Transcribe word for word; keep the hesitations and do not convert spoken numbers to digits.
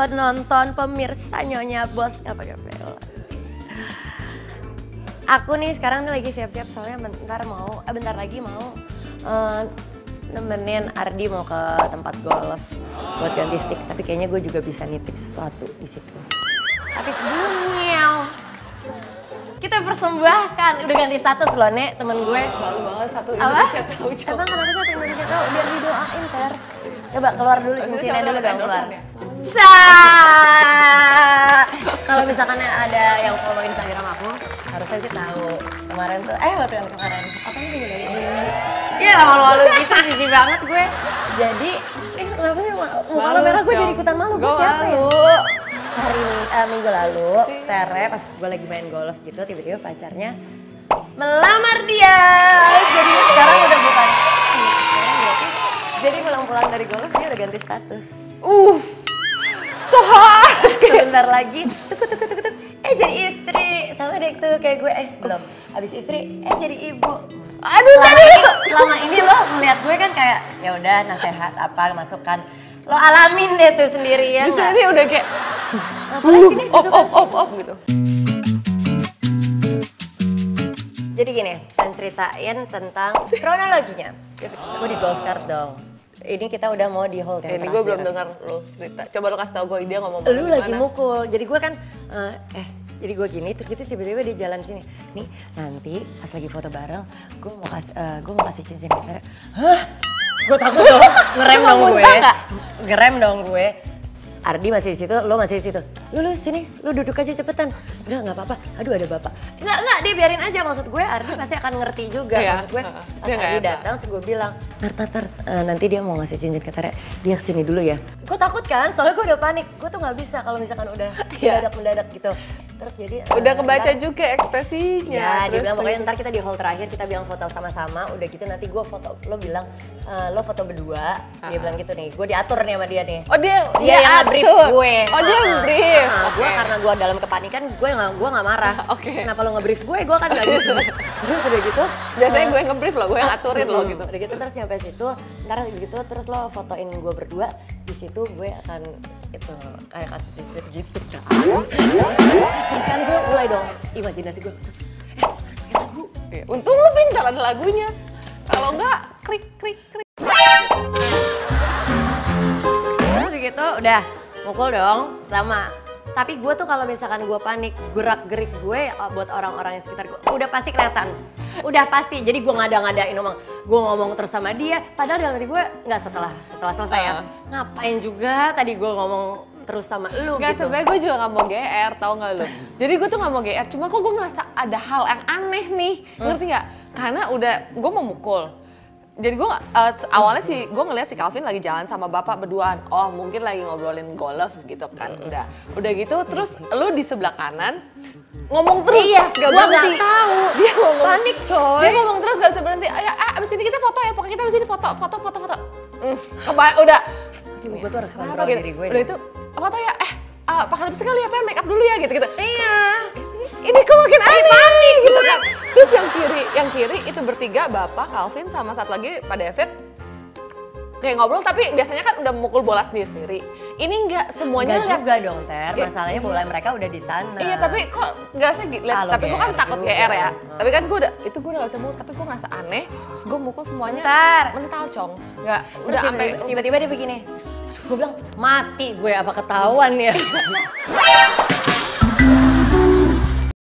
penonton, pemirsa Nyonya Bos nggak pakai velo. Aku nih sekarang nih lagi siap-siap soalnya bentar mau, eh, bentar lagi mau uh, nemenin Ardi mau ke tempat golf buat ganti stick. Tapi kayaknya gue juga bisa nitip sesuatu di situ. Tapi sebelumnya kita persembahkan, udah ganti status loh Nek, temen gue. Malu banget satu Indonesia Apa? tahu coba. Emang kenapa satu Indonesia tahu? Biar didoain ter. Coba keluar dulu cincinnya dulu dong keluar. Sa. Kalau misalkan ada yang follow Instagram aku, harusnya sih tahu. Kemarin tuh, eh waktu yang kemarin, apa nih gue dari Iya malu-malu gitu, jijik banget gue. Jadi, eh kenapa sih muka lo merah gue jadi ikutan malu? Gue malu. Hari uh, minggu lalu, Tere pas gue lagi main golf gitu, tiba-tiba pacarnya melamar dia. Jadi sekarang udah bukan. Jadi pulang-pulang dari golf dia udah ganti status. Uh, so hard. Sebentar lagi, tuk tuk tuk tuk tuk. Eh jadi istri, sama deh tuh kayak gue. Eh belum, abis istri, eh jadi ibu. Aduh selama, tadi. Selama ini lo ngeliat gue kan kayak ya udah nasehat apa masukan. Lo alamin deh tuh sendiri ya. Di sini udah kayak uh, sini, op op op op gitu. Jadi gini, kan ceritain tentang kronologinya. Gue di golf cart dong. Ini kita udah mau di hole yang Ini gue belum dengar lo cerita. Coba lo kasih tau gue dia ngomong. Lu lagi mukul. Jadi gue kan uh, eh jadi gue gini terus gitu tiba-tiba dia jalan sini. Nih nanti pas lagi foto bareng, gue mau kasih uh, gue mau kasih cincin kita. Hah? Gue takut dong. Ngerem dong gue. Ngerem dong gue. Ardi masih di situ, lo masih di situ. Lu, lu sini, lu duduk aja cepetan. Enggak, enggak apa-apa. Aduh ada bapak. Enggak, enggak, dia biarin aja. Maksud gue Ardi pasti akan ngerti juga. Iya, Maksud gue uh, pas dia Ardi datang, terus gue bilang, tar, tar, tar, uh, nanti dia mau ngasih cincin ke Tere. Dia kesini dulu ya. Gue takut kan, soalnya gue udah panik. Gue tuh gak bisa kalau misalkan udah mendadak-mendadak gitu. Terus jadi uh, udah kebaca ntar, juga ekspresinya. Ya, dia bilang pokoknya ntar kita di hole terakhir kita bilang foto sama-sama. Udah gitu nanti gue foto, lo bilang uh, lo foto berdua. Dia uh-huh. bilang gitu nih, gue diatur nih sama dia nih. Oh dia, dia, dia yang nge-brief gue. Oh dia uh-huh. nge-brief. Uh-huh. Okay. Gue karena gue dalam kepanikan, gue nggak gue nggak marah. Oke. Okay. Kenapa lo nge-brief gue? Gue kan nggak gitu. Gue sudah gitu. Biasanya uh, gue nge-brief lo, gue yang aturin lo gitu. Udah gitu terus nyampe situ, ntar gitu terus lo fotoin gue berdua. Di situ gue akan itu kayak kasih cincin gitu. Terus kan gue mulai dong imajinasi gue. Eh harus pakai lagu. Untung lo pintar ada lagunya. Kalau enggak krik krik krik. Terus begitu udah mukul dong sama. Tapi gue tuh kalau misalkan gue panik, gerak-gerik gue buat orang-orang yang sekitar gue udah pasti kelihatan. Udah pasti. Jadi gue ngada-ngadain ngomong, gue ngomong terus sama dia. Padahal dalam hati gue nggak setelah setelah selesai ya. Ngapain juga tadi gue ngomong terus sama lu Gak, gitu. sebenernya gue juga gak mau G R, tau gak lu? Jadi gue tuh gak mau G R, cuma kok gue ngerasa ada hal yang aneh nih. Ngerti gak? Karena udah, gue mau mukul. Jadi gue uh, awalnya sih gue ngeliat si Calvin lagi jalan sama bapak berduaan. Oh mungkin lagi ngobrolin golf gitu kan. Udah udah gitu terus lu di sebelah kanan ngomong terus. Iya, gak gue gak tahu. Dia ngomong panik coy. Dia ngomong terus gak bisa berhenti. Ayo, ah, abis ini kita foto ya. Pokoknya kita abis ini foto, foto, foto, foto. Mm, kebaik udah. Aduh, gue tuh harus kontrol gitu? diri gue. Udah itu foto ya. Eh, uh, pakai lipstick kali ya, pengen make up dulu ya gitu-gitu. Iya. Ini kok makin aneh panik gitu kan. Terus yang kiri, yang kiri itu bertiga bapak, Calvin sama satu lagi Pak David kayak ngobrol tapi biasanya kan udah mukul bola sendiri-sendiri. Ini enggak semuanya enggak juga dong Ter, masalahnya bola mereka udah di sana. Iya tapi kok nggak rasa lihat, ah, tapi gue kan takut juga. G R ya. Hmm. Tapi kan gue udah, itu gue udah gak bisa mukul, tapi gue ngerasa aneh. Terus gue mukul semuanya Bentar. mental cong. Nggak, udah sampai tiba-tiba dia begini. Gue bilang mati gue apa ketahuan ya.